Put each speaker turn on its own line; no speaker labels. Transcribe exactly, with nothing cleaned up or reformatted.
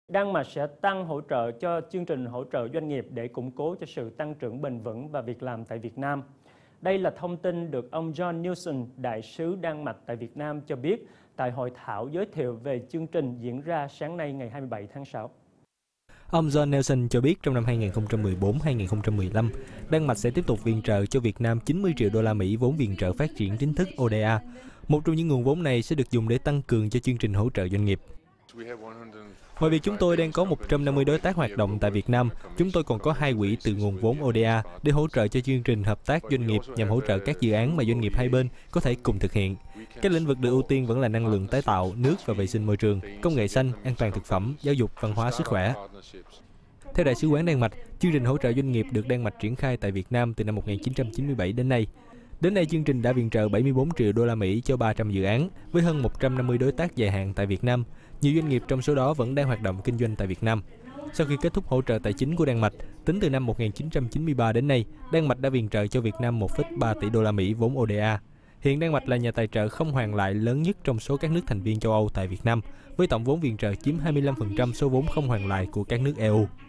Đan Mạch sẽ tăng hỗ trợ cho chương trình hỗ trợ doanh nghiệp để củng cố cho sự tăng trưởng bền vững và việc làm tại Việt Nam. Đây là thông tin được ông John Nielsen, đại sứ Đan Mạch tại Việt Nam cho biết tại hội thảo giới thiệu về chương trình diễn ra sáng nay ngày hai mươi bảy tháng sáu.
Ông John Nielsen cho biết trong năm hai nghìn không trăm mười bốn đến hai nghìn không trăm mười lăm, Đan Mạch sẽ tiếp tục viện trợ cho Việt Nam chín mươi triệu đô la Mỹ vốn viện trợ phát triển chính thức O D A. Một trong những nguồn vốn này sẽ được dùng để tăng cường cho chương trình hỗ trợ doanh nghiệp. Ngoài việc chúng tôi đang có một trăm năm mươi đối tác hoạt động tại Việt Nam, chúng tôi còn có hai quỹ từ nguồn vốn O D A để hỗ trợ cho chương trình hợp tác doanh nghiệp nhằm hỗ trợ các dự án mà doanh nghiệp hai bên có thể cùng thực hiện. Các lĩnh vực được ưu tiên vẫn là năng lượng tái tạo, nước và vệ sinh môi trường, công nghệ xanh, an toàn thực phẩm, giáo dục, văn hóa, sức khỏe. Theo Đại sứ quán Đan Mạch, chương trình hỗ trợ doanh nghiệp được Đan Mạch triển khai tại Việt Nam từ năm một nghìn chín trăm chín mươi bảy đến nay. Đến nay, chương trình đã viện trợ bảy mươi bốn triệu đô la Mỹ cho ba trăm dự án với hơn một trăm năm mươi đối tác dài hạn tại Việt Nam. Nhiều doanh nghiệp trong số đó vẫn đang hoạt động kinh doanh tại Việt Nam. Sau khi kết thúc hỗ trợ tài chính của Đan Mạch, tính từ năm một nghìn chín trăm chín mươi ba đến nay, Đan Mạch đã viện trợ cho Việt Nam một phẩy ba tỷ đô la Mỹ vốn O D A. Hiện Đan Mạch là nhà tài trợ không hoàn lại lớn nhất trong số các nước thành viên châu Âu tại Việt Nam, với tổng vốn viện trợ chiếm hai mươi lăm phần trăm số vốn không hoàn lại của các nước E U.